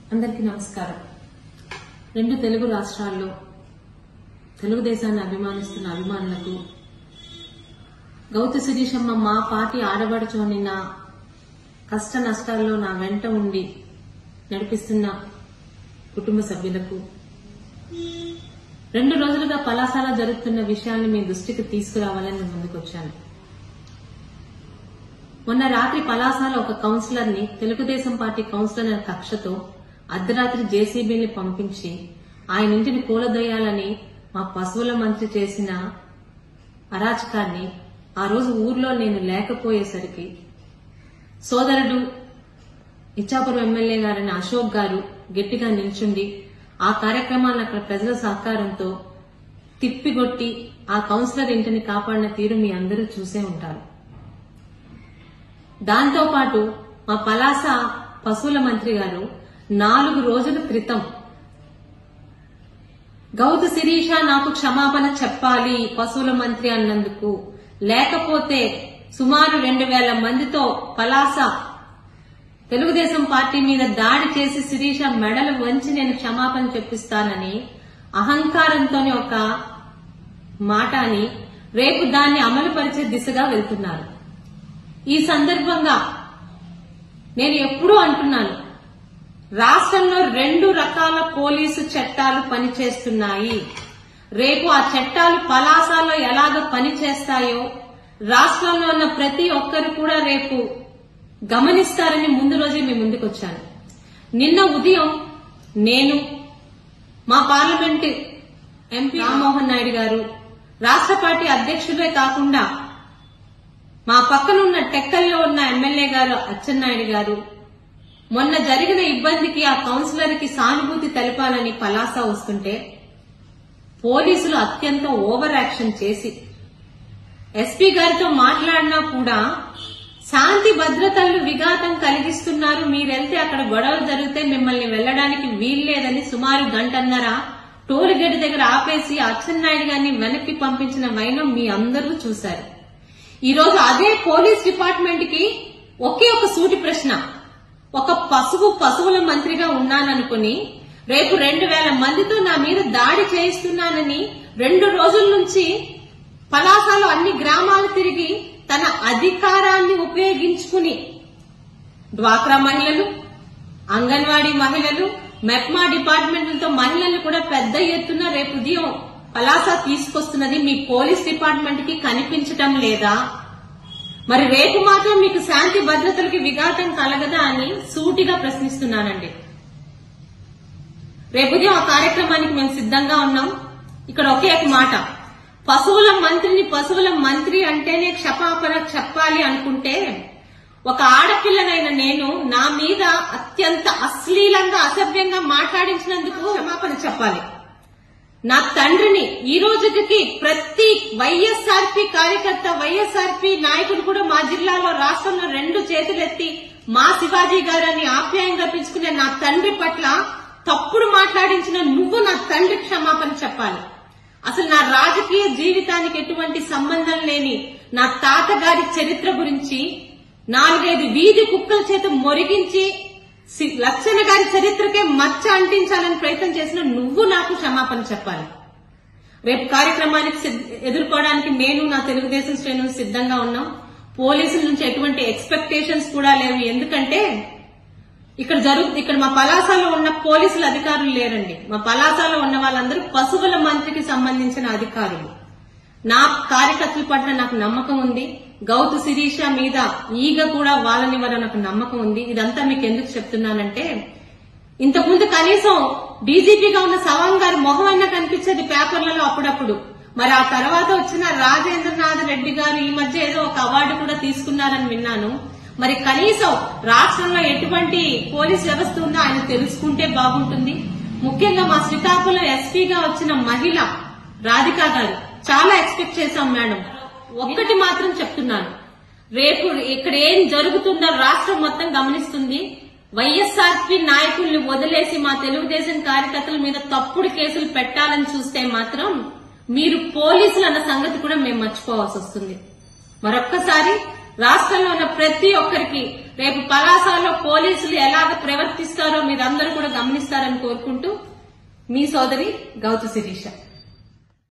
అందరికీ నమస్కారం. రెండు తెలుగు రాష్ట్రాల్లో తెలుగుదేశాన్ని అభిమానిస్తున్న అభిమానులకు గౌతు శిరీషమ్మ మా పార్టీ ఆడబడుచోని నా కష్ట నష్టాల్లో నా వెంట ఉండి నడిపిస్తున్న కుటుంబ సభ్యులకు 2 రోజులుగా పలాసలో జరుగుతున్న విషయాన్ని మీ దృష్టికి తీసుకురావాలని నేను ముందుకొచ్చాను. మొన్న రాత్రి పలాసలో ఒక కౌన్సిలర్ ని తెలుగుదేశం పార్టీ కౌన్సిలర్ అనే కక్షతో అర్ధరాత్రి జేసీబీని పంపించి ఆయన ఇంటిని కూలదొయ్యాలని మా పశువుల మంత్రి చేసిన అరాచకాన్ని ఆ రోజు ఊర్లో నేను లేకపోయేసరికి సోదరుడు ఇచ్చాపురం ఎమ్మెల్యే గారైన అశోక్ గారు గట్టిగా నిల్చుండి ఆ కార్యక్రమాలను అక్కడ ప్రజల సహకారంతో తిప్పిగొట్టి ఆ కౌన్సిలర్ ఇంటిని కాపాడిన తీరు మీ అందరూ చూసే ఉంటారు. దాంతో పాటు మా పలాస పశువుల మంత్రి గారు 4 రోజుల క్రితం గౌతు శిరీష నాకు క్షమాపణ చెప్పాలి పశువుల మంత్రి అన్నందుకు, లేకపోతే సుమారు 2000 మందితో పలాస తెలుగుదేశం పార్టీ మీద దాడి చేసి శిరీష మెడలు వంచి నేను క్షమాపణ చెప్పిస్తానని అహంకారంతోనే ఒక మాట అని రేపు దాన్ని అమలు పరిచే దిశగా వెళ్తున్నారు. ఈ సందర్భంగా నేను ఎప్పుడూ అంటున్నాను, రాష్ట్రంలో 2 రకాల పోలీసు చట్టాలు పనిచేస్తున్నాయి. రేపు ఆ చట్టాలు పలాసలో ఎలాగ పనిచేస్తాయో రాష్ట్రంలో ఉన్న ప్రతి ఒక్కరు కూడా రేపు గమనిస్తారని ముందు రోజే మీ ముందుకొచ్చాను. నిన్న ఉదయం నేను మా పార్లమెంట్ ఎంపీ రామ్మోహన్ నాయుడు గారు, రాష్ట్ర పార్టీ అధ్యక్షుడే కాకుండా మా పక్కనున్న టెక్కల్లో ఉన్న ఎమ్మెల్యే గారు అచ్చెన్నాయుడు గారు మొన్న జరిగిన ఇబ్బందికి ఆ కౌన్సిలర్ కి సానుభూతి తెలపాలని పలాస వస్తుంటే పోలీసులు అత్యంత ఓవర్ యాక్షన్ చేసి ఎస్పీ గారితో మాట్లాడినా కూడా శాంతి భద్రతలు విఘాతం కలిగిస్తున్నారు, మీరెళ్తే అక్కడ గొడవలు జరిగితే మిమ్మల్ని వెళ్లడానికి వీల్లేదని సుమారు 1.5 గంటన్నర టోల్ గేట్ దగ్గర ఆపేసి అచ్చెన్నాయుడు గారిని వెనక్కి పంపించిన వైనం మీ అందరూ చూశారు. ఈ రోజు అదే పోలీస్ డిపార్ట్మెంట్ కి ఒకే ఒక సూటి ప్రశ్న, ఒక పశువుల మంత్రిగా ఉన్నాననుకుని రేపు 2000 మందితో నా మీద దాడి చేయిస్తున్నానని 2 రోజుల నుంచి పలాసలో అన్ని గ్రామాలు తిరిగి తన అధికారాన్ని ఉపయోగించుకుని డ్వాక్రా మహిళలు, అంగన్వాడీ మహిళలు, మెప్మా డిపార్ట్మెంట్లతో మహిళలు కూడా పెద్ద ఎత్తున రేపు ఉదయం పలాస తీసుకొస్తున్నది మీ పోలీస్ డిపార్ట్మెంట్ కి కనిపించటం లేదా? మరి రేపు మాత్రం మీకు శాంతి భద్రతలకి విఘాతం కలగదా అని సూటిగా ప్రశ్నిస్తున్నానండి. రేపు ఉదయం ఆ కార్యక్రమానికి మేము సిద్ధంగా ఉన్నాం. ఇక్కడ ఒకే ఒక మాట, పశువుల మంత్రి అంటేనే క్షమాపణ చెప్పాలి అనుకుంటే ఒక ఆడపిల్లనైన నేను నా మీద అత్యంత అశ్లీలంగా అసభ్యంగా మాట్లాడించినందుకు క్షమాపణ చెప్పాలి. నా తండ్రిని ఈ రోజుకి ప్రతి వైఎస్ఆర్పీ కార్యకర్త, వైఎస్ఆర్పీ నాయకుడు కూడా మా జిల్లాలో రాష్ట్రంలో 2 చేతులెత్తి మా శివాజీ గారని ఆప్యాయంగా పిలుచుకునే నా తండ్రి పట్ల తప్పుడు మాట్లాడించిన నువ్వు నా తండ్రి క్షమాపణ చెప్పాలి. అసలు నా రాజకీయ జీవితానికి ఎటువంటి సంబంధం లేని నా తాతగారి చరిత్ర గురించి 4-5 వీధి కుక్కల చేత మొరిగించి లక్షణ గారి చరిత్రకే మచ్చ అంటించాలని ప్రయత్నం చేసిన నువ్వు నాకు క్షమాపణ చెప్పాలి. రేపు కార్యక్రమానికి ఎదుర్కోవడానికి నేను నా తెలుగుదేశం శ్రేణులు సిద్ధంగా ఉన్నాం. పోలీసుల నుంచి ఎటువంటి ఎక్స్పెక్టేషన్స్ కూడా లేవు. ఎందుకంటే ఇక్కడ మా పలాసలో ఉన్న పోలీసుల అధికారులు లేరండి. మా పలాసలో ఉన్న వాళ్ళందరూ పశువుల మంత్రికి సంబంధించిన అధికారులు. నా కార్యకర్తల పట్ల నాకు నమ్మకం ఉంది. గౌతు శిరీష మీద ఈగ కూడా వాళ్ళని వల్ల నాకు నమ్మకం ఉంది. ఇదంతా మీకు ఎందుకు చెప్తున్నానంటే, ఇంతకుముందు కనీసం డీజీపీగా ఉన్న సవాంగ్ గారి మొహం అయినా కనిపించేది పేపర్లలో అప్పుడప్పుడు. మరి ఆ తర్వాత వచ్చిన రాజేంద్రనాథ్ రెడ్డి గారు ఈ మధ్య ఏదో ఒక అవార్డు కూడా తీసుకున్నారని విన్నాను. మరి కనీసం రాష్ట్రంలో ఎటువంటి పోలీస్ వ్యవస్థ ఉందో ఆయన తెలుసుకుంటే బాగుంటుంది. ముఖ్యంగా మా శ్రీకాకుళం ఎస్పీగా వచ్చిన మహిళ రాధికా గారు చాలా ఎక్స్పెక్ట్ చేశాం మేడం. ఒక్కటి మాత్రం చెప్తున్నాను, రేపు ఇక్కడ ఏం జరుగుతుందో రాష్ట్రం మొత్తం గమనిస్తుంది. వైఎస్ఆర్పీ నాయకుల్ని వదిలేసి మా తెలుగుదేశం కార్యకర్తల మీద తప్పుడు కేసులు పెట్టాలని చూస్తే మాత్రం మీరు పోలీసులు అన్న సంగతి కూడా మేము మర్చిపోవాల్సి వస్తుంది. మరొక్కసారి రాష్ట్రంలో ఉన్న ప్రతి ఒక్కరికి రేపు పలాసలో పోలీసులు ఎలాగ ప్రవర్తిస్తారో మీరందరూ కూడా గమనిస్తారని కోరుకుంటూ మీ సోదరి గౌతు శిరీష.